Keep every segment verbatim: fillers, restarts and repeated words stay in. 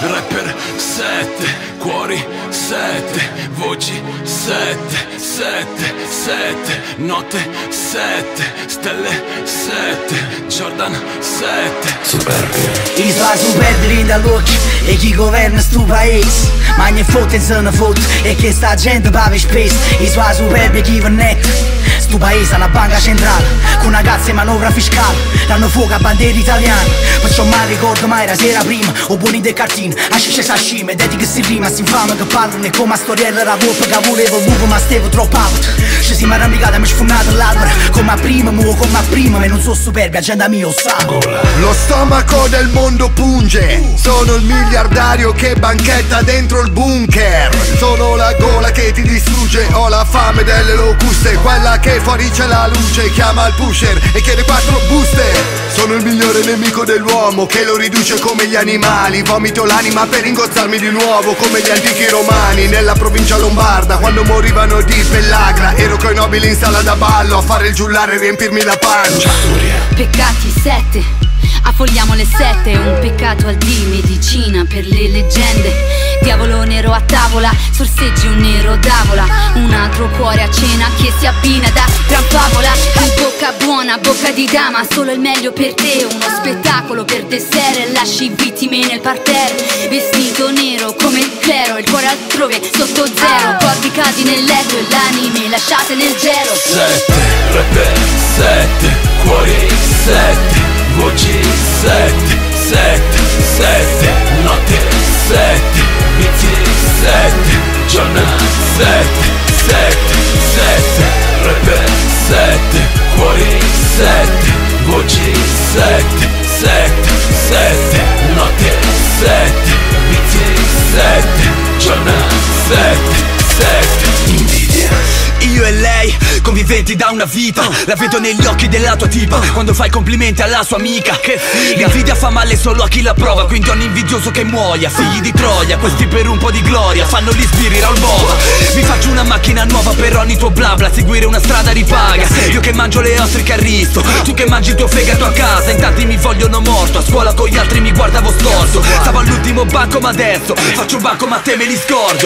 rapper sette, cuori sette, voci sette, sette, sette, notte sette, stelle sette, Jordan sette. Superbia. I suoi superbi dall'occhio e chi governa sto paese. Magna fotte e se ne fotte e che sta gente pave spesso. I suoi superbi chi vennette. Sto paese ha una banca centrale con una cazzo e manovra fiscale. Danno fuoco a bandiere italiane. Perciò mai ricordo mai la sera prima o buoni dei cartini. A scisce sa scime, dedi che si rima, si infama che parlano. E come a storiella la colpa che volevo il lupo ma stevo troppo alto. Ci siamo arrampicati e mi sfonnato all'albero. Come a prima, muovo come a prima. Ma non so superbi, agenda mia o sangue. Lo stomaco del mondo punge. Sono il miliardario che banchetta dentro il bunker. Sono la gola che ti distrugge. Ho la fame delle locuste. Quella che fuori c'è la luce. Chiama il pusher e chiede quattro buste. Sono il migliore nemico dell'uomo che lo riduce come gli animali. Vomito l'anima per ingozzarmi di nuovo come gli antichi romani. Nella provincia lombarda quando morivano di pellagra ero coi nobili in sala da ballo a fare il giullare e riempirmi la pancia. Peccati sette, affogliamo le sette. Un peccato al di medicina per le leggende. Diavolo nero a tavola, sorseggi un nero d'avola. Un altro cuore a cena che si abbina da gran favola. In bocca buona, bocca di dama, solo il meglio per te. Uno spettacolo per dessert e lasci vittime nel parterre. Vestito nero come il clero, il cuore altrove sotto zero. Corpi cadi nel letto e l'anime lasciate nel gelo. Sette, rapper sette, cuori sette, voci sette, sette, sette, notte sette, vizi sette, giornata sette, sette, sette, rapper sette, cuori sette, voci sette, sette, sette, notte sette, vizi sette, giornata sette, sette. Invidia. Io e lei, conviventi da una vita. La vedo negli occhi della tua tipa quando fai complimenti alla sua amica. Che figa. L'invidia fa male solo a chi la prova, quindi ogni invidioso che muoia. Figli di Troia, questi per un po' di gloria fanno gli sbirri Raul Bova. Mi faccio una macchina nuova per ogni tuo bla bla. Seguire una strada ripaga. Io che mangio le ostriche a risto, tu che mangi il tuo fegato a casa. In tanti mi vogliono morto, a scuola con gli altri mi guardavo storto. Stavo all'ultimo banco ma adesso faccio un banco ma te me li scordo.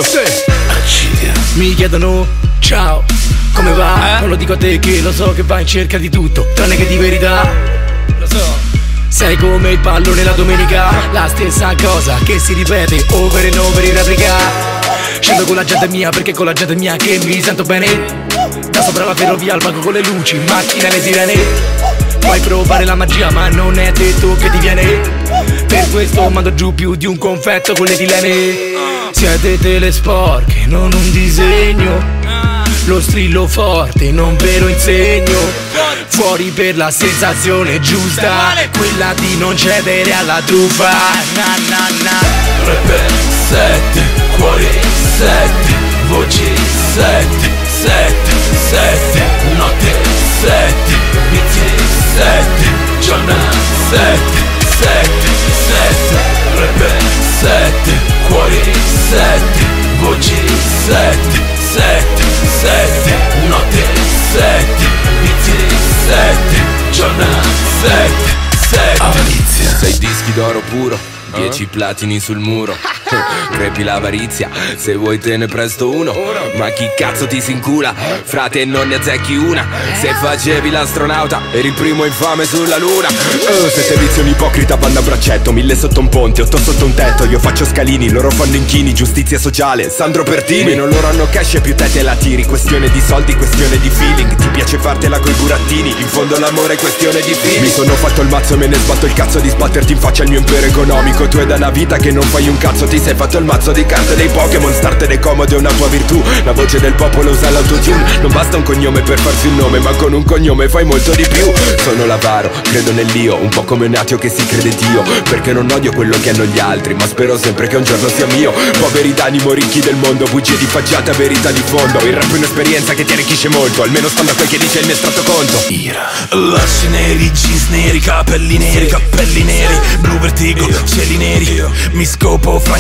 Mi chiedono ciao, come va? Eh? Non lo dico a te che lo so che vai in cerca di tutto, tranne che di verità. Lo so. Sei come il pallone la domenica, la stessa cosa che si ripete over and over in replica. Scendo con la gente mia perché con la gente mia che mi sento bene. Da sopra la ferrovia al banco con le luci, macchina le sirene. Puoi provare la magia ma non è detto che ti viene. Per questo mando giù più di un confetto con le dilene. Siete tele sporche, non un disegno. Lo strillo forte, non ve lo insegno. Fuori per la sensazione giusta, quella di non cedere alla truffa. Na na na. Rapper sette, cuori sette, voci sette, sette, sette, notte sette, vizi sette, giornata sette, sette, sette, rapper sette, cuori sette, voci sette, sette, sette, notte sette, vizi sette, giornata sette, sette. Avarizia. Sei dischi d'oro puro, dieci platini sul muro. Crepi l'avarizia, se vuoi te ne presto uno. Ma chi cazzo ti si incula? Frate, non ne azzecchi una. Se facevi l'astronauta, eri il primo infame sulla luna. uh, Sette vizi un ipocrita vanno a braccetto. Mille sotto un ponte, otto sotto un tetto. Io faccio scalini, loro fanno inchini. Giustizia sociale, Sandro Pertini. Meno loro hanno cash e più te te la tiri. Questione di soldi, questione di feeling. Ti piace fartela coi burattini. In fondo l'amore è questione di feeling. Mi sono fatto il mazzo e me ne sbatto il cazzo di sbatterti in faccia il mio impero economico. Tu è da una vita che non fai un cazzo. Ti sei fatto il mazzo di carte dei Pokémon. Startene comodo è una tua virtù. La voce del popolo usa l'autotune. Non basta un cognome per farsi un nome, ma con un cognome fai molto di più. Sono l'avaro, credo nell'io. Un po' come un ateo che si crede Dio. Perché non odio quello che hanno gli altri, ma spero sempre che un giorno sia mio. Poveri d'animo, ricchi del mondo, bugie di facciata, verità di fondo. Il rap è un'esperienza che ti arricchisce molto. Almeno stando a quel che dice il mio estratto conto. Ira. Lasci neri, jeans neri, capelli neri, cappelli neri, blu vertigo, cieli neri. Mi scopo franco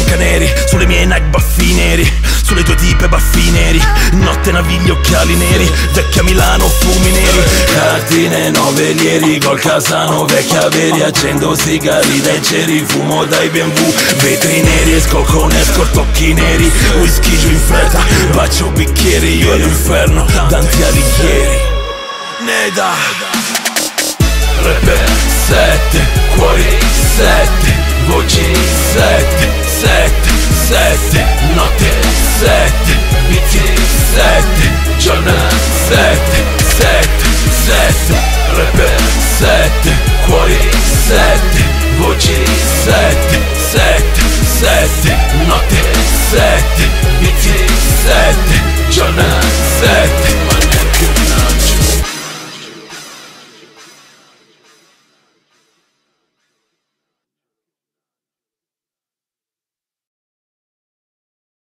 biancaneri, sulle mie Nike baffi neri, sulle tue tipe baffi neri, notte navigli occhiali neri, vecchia Milano fumi neri, cartine novelieri, col Casano vecchia veri, accendo sigari dai ceri, fumo dai B M W, vetri neri, esco con escort occhi neri, whisky giù in fretta, bacio bicchieri, io e l'inferno, Dante Alighieri. Neda Rapper sette, cuori sette, voci sette, sette, sette, notte sette, beat sette, giornata sette.